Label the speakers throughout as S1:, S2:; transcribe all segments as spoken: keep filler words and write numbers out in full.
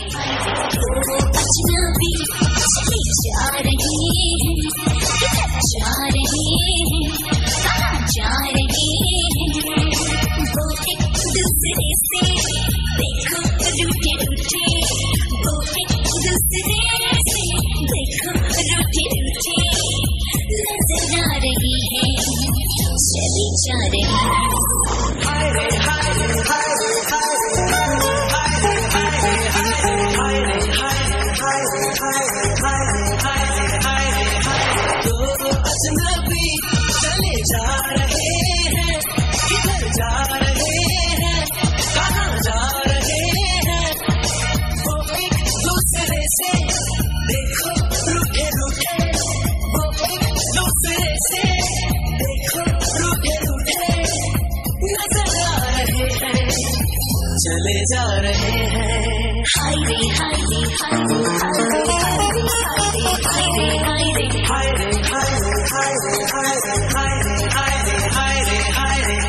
S1: दो अजनबी चले जा रहे हैं, किधर जा रहे हैं, कहाँ जा रहे हैं। वो एक दूसरे से देखो रूठे रूठे, वो एक दूसरे से देखो रूठे रूठे, नजर आ रही है चली जा रही है। हाय रे हाय रे हाय रे हाय रे हाय रे हाय रे हाय रे हाय रे हाय रे हाय रे हाय रे हाय रे हाय रे। दो अजनबी चले जा रहे हैं, किधर जा रहे हैं, कहाँ जा रहे हैं। वो एक दूसरे से देखो रूठे रूठे, वो एक दूसरे से देखो रूठे रूठे, नजर आ रहे हैं चले जा रहे हैं। हाय रे हाय रे हाय रे हाय रे हाय रे हाय रे हाय रे हाय रे हाय रे हाय रे हाय रे हाय रे हाय रे हाय रे।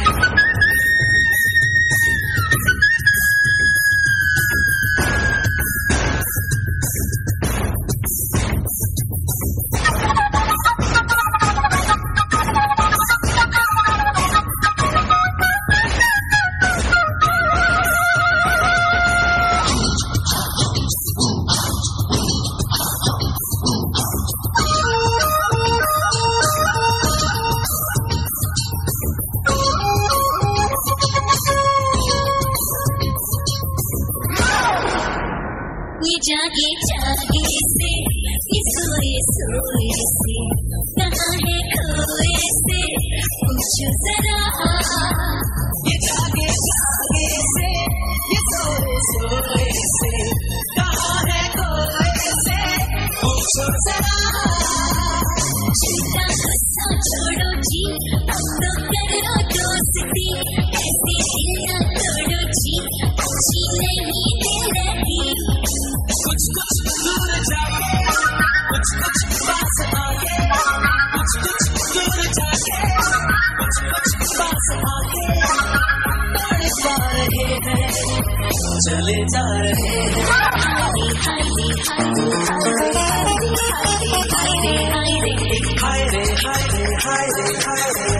S1: ये जागे जागे से, ये सोए सोए से, कहाँ है खोए से पूछो जरा। ये जागे जागे से, ये सोए सोए से, कहाँ है खोए से पूछो जरा। चिंता गुस्सा छोड़ो जी, अब तो करो दोस्ती, ऐसे दिल ना तोड़ो जी, अच्छी नहीं दिल रही। कुछ कुछ दूर जाके, कुछ कुछ पास आके, कुछ कुछ दूर जाके, कुछ कुछ पास आके, बड़े पा रहे हैं चले जा रहे हैं। हाय रे हाय रे हाय रे हाय रे हाय रे हाय रे हाय रे हाय रे हाय रे हाय रे।